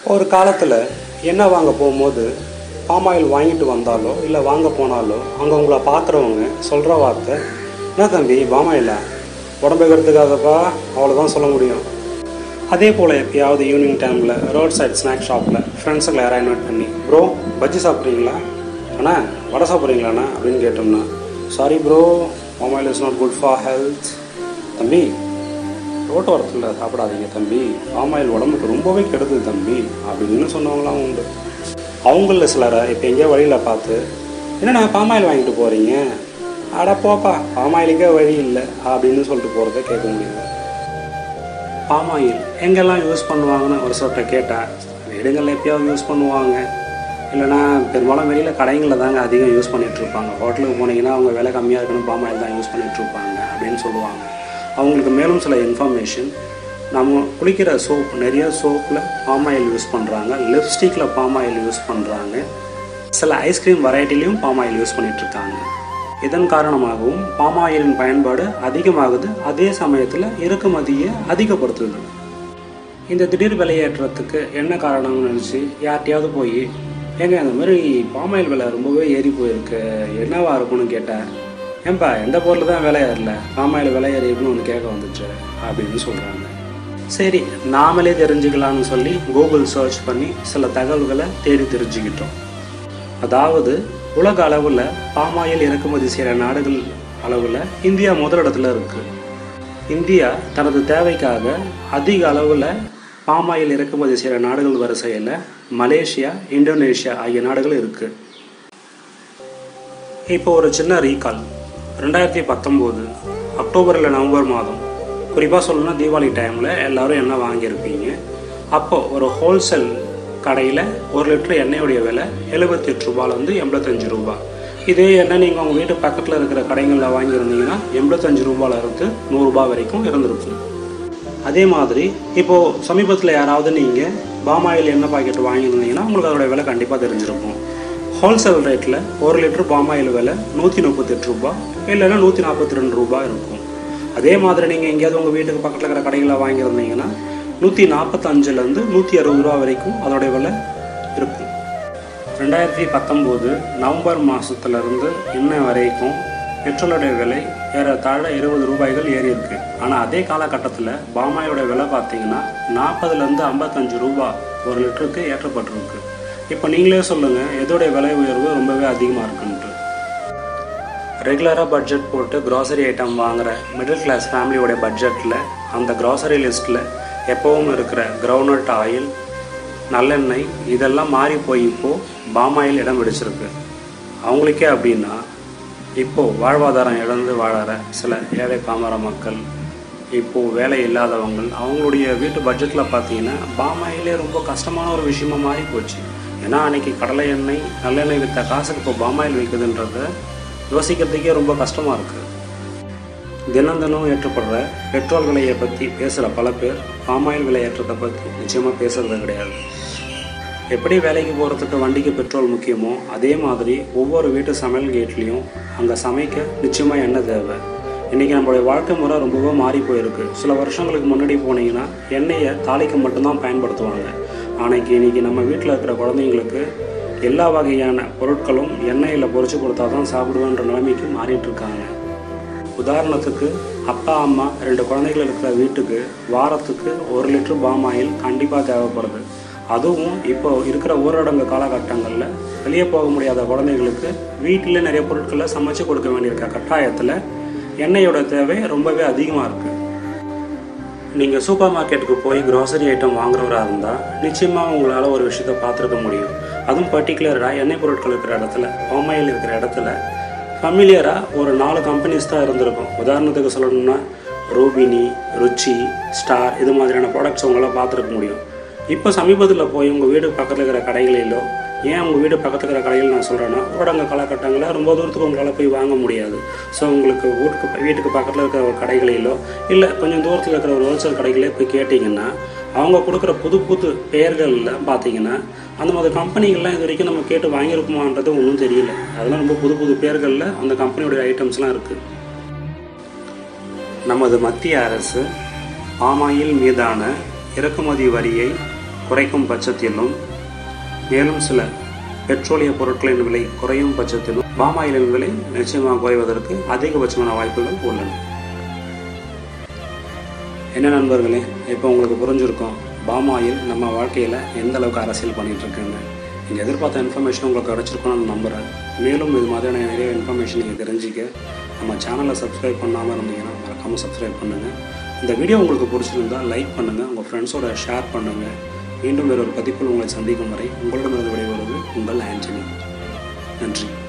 ஒரு காலத்தில் எண்ணெய் வாங்க போகும்போது பாம் ஆயில் வாங்கிட்டு வந்தாலோ இல்லை வாங்க போனாலோ அங்கே உங்களை பார்க்குறவங்க சொல்கிற வார்த்தை, என்ன தம்பி பாம் ஆயிலா, உடம்புக்கிறதுக்காகப்பா, அவ்வளோதான் சொல்ல முடியும். அதே போல் எப்பயாவது ஈவினிங் டைமில் ரோட் சைட் ஸ்நாக் ஷாப்பில் ஃப்ரெண்ட்ஸுங்களை யாராவது இன்வைட் பண்ணி, ப்ரோ பஜ்ஜி சாப்பிட்றீங்களா அண்ணா, வடை சாப்பிட்றீங்களாண்ணா அப்படின்னு கேட்டோம்னா, sorry bro, palm oil is not good for health. தம்பி ரோட்டு வரத்தில் சாப்பிடாதீங்க தம்பி, பாம் ஆயில் உடம்புக்கு ரொம்பவே கெடுது தம்பி அப்படின்னு சொன்னவங்களாம் உண்டு. அவங்களில் சிலரை இப்போ எங்கேயோ வழியில் பார்த்து, என்னண்ணா பாம் ஆயில் வாங்கிட்டு போகிறீங்க, அட போப்பா பாம் ஆயிலுக்கே வழி இல்லை அப்படின்னு சொல்லிட்டு போகிறத கேட்க முடியுது. பாம் ஆயில் எங்கெல்லாம் யூஸ் பண்ணுவாங்கன்னு ஒரு சொல்லிட்ட கேட்டால், வீடுகளில் எப்பயாவது யூஸ் பண்ணுவாங்க, இல்லைனா பெரும்பாலும் வெளியில் கடைகளில் தாங்க அதிகம் யூஸ் பண்ணிகிட்ருப்பாங்க. ஹோட்டலுக்கு போனீங்கன்னா அவங்க விலை கம்மியாக இருக்குன்னு பாம் ஆயில் தான் யூஸ் பண்ணிகிட்ருப்பாங்க அப்படின்னு சொல்லுவாங்க. அவங்களுக்கு மேலும் சில இன்ஃபர்மேஷன், நம்ம குளிக்கிற சோப், நிறைய சோப்பில் பாம் ஆயில் யூஸ் பண்ணுறாங்க, லிப்ஸ்டிக்கில் பாம் ஆயில் யூஸ் பண்ணுறாங்க, சில ஐஸ்கிரீம் வெரைட்டிலையும் பாம் ஆயில் யூஸ் பண்ணிகிட்ருக்காங்க. இதன் காரணமாகவும் பாம் ஆயிலின் பயன்பாடு அதிகமாகுது, அதே சமயத்தில் இறக்குமதியை அதிகப்படுத்துது. இந்த திடீர் விலையேற்றத்துக்கு என்ன காரணம்னு நினச்சி யார்கிட்டையாவது போய், ஏங்க இந்த மாதிரி பாம் ஆயில் விலை ரொம்பவே ஏறி போயிருக்கு, என்னவா இருக்குன்னு கேட்டேன், ஏன்பா எந்த பொருள் தான் விலை ஏறல, பாம் ஆயில் விலை ஏறின்னு ஒன்று கேட்க வந்துச்சு அப்படின்னு சொல்கிறாங்க. சரி, நாமளே தெரிஞ்சுக்கலான்னு சொல்லி கூகுள் சர்ச் பண்ணி சில தகவல்களை தேடி தெரிஞ்சுக்கிட்டோம். அதாவது உலக அளவில் பாம் ஆயில் இறக்குமதி செய்கிற நாடுகள் அளவில் இந்தியா முதலிடத்தில் இருக்குது. இந்தியா தனது தேவைக்காக அதிக அளவில் பாம் ஆயில் இறக்குமதி செய்கிற நாடுகள் வரிசையில் மலேசியா, இந்தோனேஷியா ஆகிய நாடுகள் இருக்குது. இப்போ ஒரு சின்ன ரீகால். 2019 அக்டோபர் இல்லை நவம்பர் மாதம், குறிப்பாக சொல்லணும்னா தீபாவளி டைமில் எல்லோரும் எண்ணெய் வாங்கியிருப்பீங்க. அப்போது ஒரு ஹோல்சேல் கடையில் 1 லிட்டர் எண்ணெயுடைய விலை 78 ரூபாயிலேருந்து 85 ரூபா. இதே எண்ணெய் நீங்கள் உங்கள் வீட்டு பக்கத்தில் இருக்கிற கடைகளில் வாங்கியிருந்தீங்கன்னா 85 ரூபாயிலிருந்து 100 ரூபா வரைக்கும் இருந்திருக்கும். அதே மாதிரி இப்போது சமீபத்தில் யாராவது நீங்கள் பாம் ஆயில் எண்ணெய் பாக்கெட் வாங்கியிருந்தீங்கன்னா உங்களுக்கு அதோடய விலை கண்டிப்பாக தெரிஞ்சிருக்கும். ஹோல்சேல் ரேட்டில் 1 லிட்டர் பாம் ஆயில் விலை 138 ரூபா இல்லைன்னா 142 ரூபா இருக்கும். அதே மாதிரி நீங்கள் எங்கேயாவது உங்கள் வீட்டுக்கு பக்கத்தில் இருக்கிற கடைகளில் வாங்கியிருந்தீங்கன்னா 145லேருந்து 160 ரூபா வரைக்கும் அதோடைய விலை இருக்கும். 2019 நவம்பர் மாதத்துலேருந்து இன்ன வரைக்கும் பெட்ரோலோடைய விலை ஏறத்தாழ 20 ரூபாய்கள் ஏறி இருக்குது. ஆனால் அதே காலகட்டத்தில் பாம் ஆயிலோட விலை பார்த்தீங்கன்னா 40லேருந்து 55 ரூபா 1 லிட்டருக்கு ஏற்றப்பட்டிருக்கு. இப்போ நீங்களே சொல்லுங்கள், எதோடைய விலை உயர்வு ரொம்பவே அதிகமாக இருக்குன்ட்டு. ரெகுலராக பட்ஜெட் போட்டு க்ராசரி ஐட்டம் வாங்குகிற மிடில் கிளாஸ் ஃபேமிலியோடைய பட்ஜெட்டில் அந்த க்ராசரி லிஸ்ட்டில் எப்போவும் இருக்கிற கிரவுண்ட்நட் ஆயில், நல்லெண்ணெய் இதெல்லாம் மாறி போய் இப்போது பாம் ஆயில் இடம் பிடிச்சிருக்கு. அவங்களுக்கே அப்படின்னா இப்போது வாழ்வாதாரம் இழந்து வாழற சில ஏழை பாமர மக்கள், இப்போது வேலை இல்லாதவங்க, அவங்களுடைய வீட்டு பட்ஜெட்டில் பார்த்தீங்கன்னா பாம் ஆயிலே ரொம்ப கஷ்டமான ஒரு விஷயமா மாறி போச்சு. ஏன்னா அன்றைக்கி கடலை எண்ணெய், நல்லெண்ணெய் விற்ற காசுக்கு இப்போ பாம் ஆயில் விற்குதுன்றத யோசிக்கிறதுக்கே ரொம்ப கஷ்டமாக இருக்குது. தினம் தினம் ஏற்றப்படுற பெட்ரோல் விலையை பற்றி பேசுகிற பல பேர் பாம் ஆயில் விலை ஏற்றத்தை பற்றி நிச்சயமாக பேசுகிறது கிடையாது. எப்படி வேலைக்கு போகிறதுக்கு வண்டிக்கு பெட்ரோல் முக்கியமோ அதே மாதிரி ஒவ்வொரு வீட்டு சமையல் கேட்லேயும் அங்கே சமைக்க நிச்சயமாக எண்ணெய் தேவை. இன்றைக்கி நம்மளுடைய வாழ்க்கை முறை ரொம்பவே மாறி போயிருக்கு. சில வருஷங்களுக்கு முன்னாடி போனீங்கன்னா எண்ணெயை தாளிக்க மட்டும்தான் பயன்படுத்துவாங்க. ஆனால் இன்றைக்கி நம்ம வீட்டில் இருக்கிற குழந்தைங்களுக்கு எல்லா வகையான பொருட்களும் எண்ணெயில் பொரிச்சு கொடுத்தா தான் சாப்பிடுவேன்ற நிலைமைக்கு மாறிட்டுருக்காங்க. உதாரணத்துக்கு அப்பா அம்மா 2 குழந்தைகள் இருக்கிற வீட்டுக்கு வாரத்துக்கு 1 லிட்டர் பாம் ஆயில் கண்டிப்பாக தேவைப்படுது. அதுவும் இப்போ இருக்கிற ஊரடங்கு காலகட்டங்களில் வெளியே போக முடியாத குழந்தைங்களுக்கு வீட்டில் நிறைய பொருட்களை சமைச்சு கொடுக்க வேண்டியிருக்க கட்டாயத்தில் எண்ணெயோட தேவை ரொம்பவே அதிகமாக இருக்குது. நீங்கள் சூப்பர் மார்க்கெட்டுக்கு போய் க்ராசரி ஐட்டம் வாங்குறவராக இருந்தால் நிச்சயமாக உங்களால் ஒரு விஷயத்தை பார்த்துருக்க முடியும். அதுவும் பர்டிகுலராக எண்ணெய் பொருட்கள் இருக்கிற இடத்துல, பாம் ஆயில் இருக்கிற இடத்துல ஃபெமிலியராக ஒரு 4 கம்பெனிஸ் தான் இருந்திருக்கும். உதாரணத்துக்கு சொல்லணும்னா ரூபினி, ருச்சி, ஸ்டார் இது மாதிரியான ப்ராடக்ட்ஸ் உங்களால் பார்த்துருக்க முடியும். இப்போ சமீபத்தில் போய் உங்கள் வீடு பக்கத்தில் இருக்கிற கடைகளிலோ, ஏன் உங்கள் வீடு பக்கத்தில் இருக்கிற கடைகள் நான் சொல்கிறேன்னா ஊரடங்கு காலகட்டங்களில் ரொம்ப தூரத்துக்கு உங்களால் போய் வாங்க முடியாது. ஸோ உங்களுக்கு வீட்டுக்கு பக்கத்தில் இருக்கிற ஒரு கடைகளிலோ இல்லை கொஞ்சம் தூரத்தில் இருக்கிற ஒரு ஹோல்சேல் கடைகளே போய் கேட்டிங்கன்னா அவங்க கொடுக்குற புது புது பெயர்களில் பார்த்தீங்கன்னா அந்த மாதிரி கம்பெனிகள்லாம் இது வரைக்கும் நம்ம கேட்டு வாங்கியிருக்குமான்றது ஒன்றும் தெரியல. அதெல்லாம் ரொம்ப புது புது பெயர்களில் அந்த கம்பெனியோடைய ஐட்டம்ஸ்லாம் இருக்குது. நமது மத்திய அரசு பாம் ஆயில் மீதான இறக்குமதி வரியை குறைக்கும் பட்சத்திலும் மேலும் சில பெட்ரோலிய பொருட்களின் விலை குறையும் பட்சத்திலும் பாம் ஆயிலின் விலை நிச்சயமாக குறைவதற்கு அதிகபட்சமான வாய்ப்புகள் உள்ளன. என்ன நண்பர்களே, இப்போ உங்களுக்கு புரிஞ்சிருக்கும் பாம் ஆயில் நம்ம வாழ்க்கையில் எந்த அளவுக்கு அரசியல் பண்ணிகிட்டு இருக்குன்னு. நீங்கள் எதிர்பார்த்த இன்ஃபர்மேஷன் உங்களுக்கு கிடச்சிருக்கணும்னு நம்புகிறேன். மேலும் இது மாதிரியான நிறைய இன்ஃபர்மேஷன் நீங்கள் தெரிஞ்சிக்க நம்ம சேனலை சப்ஸ்கிரைப் பண்ணாமல் இருந்தீங்கன்னா மறக்காமல் சப்ஸ்கிரைப் பண்ணுங்கள். இந்த வீடியோ உங்களுக்கு பிடிச்சிருந்தால் லைக் பண்ணுங்கள், உங்கள் ஃப்ரெண்ட்ஸோட ஷேர் பண்ணுங்கள். மீண்டும் வேறொரு பதிப்பில் உங்களை சந்திக்கும் வரை உங்களிடமிருந்து விடைபெறுவது உங்கள் ஆண்டனி. நன்றி.